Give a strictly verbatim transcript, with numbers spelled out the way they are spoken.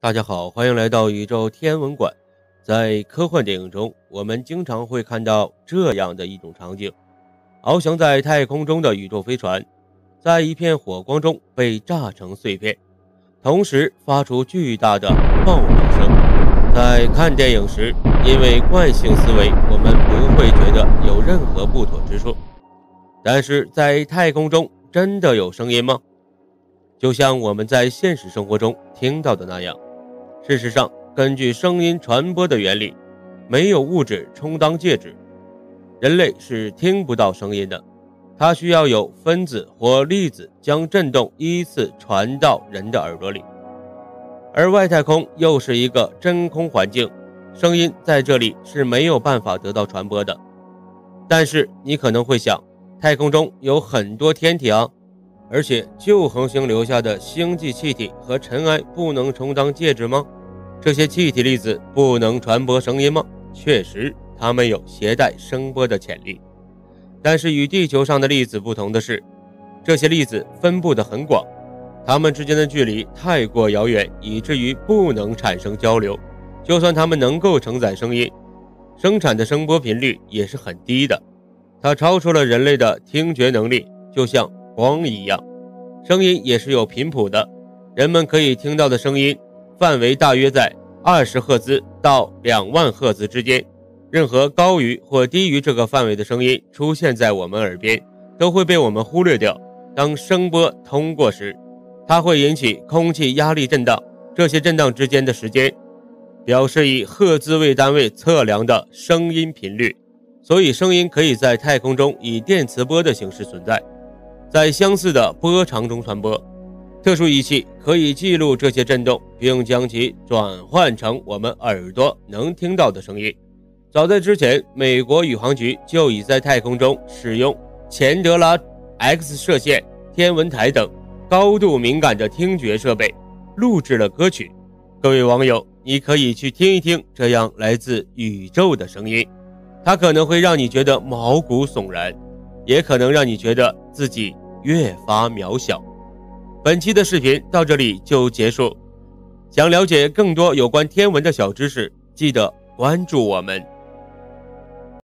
大家好，欢迎来到宇宙天文馆。在科幻电影中，我们经常会看到这样的一种场景：翱翔在太空中的宇宙飞船，在一片火光中被炸成碎片，同时发出巨大的爆鸣声。在看电影时，因为惯性思维，我们不会觉得有任何不妥之处。但是在太空中，真的有声音吗？就像我们在现实生活中听到的那样。事实上，根据声音传播的原理，没有物质充当介质，人类是听不到声音的。它需要有分子或粒子将振动依次传到人的耳朵里。而外太空又是一个真空环境，声音在这里是没有办法得到传播的。但是你可能会想，太空中有很多天体啊，而且旧恒星留下的星际气体和尘埃不能充当介质吗？这些气体粒子不能传播声音吗？确实，它们有携带声波的潜力。但是与地球上的粒子不同的是，这些粒子分布得很广，它们之间的距离太过遥远，以至于不能产生交流。就算它们能够承载声音，生产的声波频率也是很低的，它超出了人类的听觉能力，就像光一样。声音也是有频谱的，人们可以听到的声音范围大约在二十赫兹到两万赫兹之间，任何高于或低于这个范围的声音出现在我们耳边，都会被我们忽略掉。当声波通过时，它会引起空气压力震荡，这些震荡之间的时间表示以赫兹为单位测量的声音频率，所以声音可以在太空中以电磁波的形式存在，在相似的波长中传播。特殊仪器可以记录这些震动，并将其转换成我们耳朵能听到的声音。早在之前，美国宇航局就已在太空中使用钱德拉 X 射线天文台等高度敏感的听觉设备录制了歌曲。各位网友，你可以去听一听这样来自宇宙的声音，它可能会让你觉得毛骨悚然，也可能让你觉得自己越发渺小。本期的视频到这里就结束，想了解更多有关天文的小知识，记得关注我们。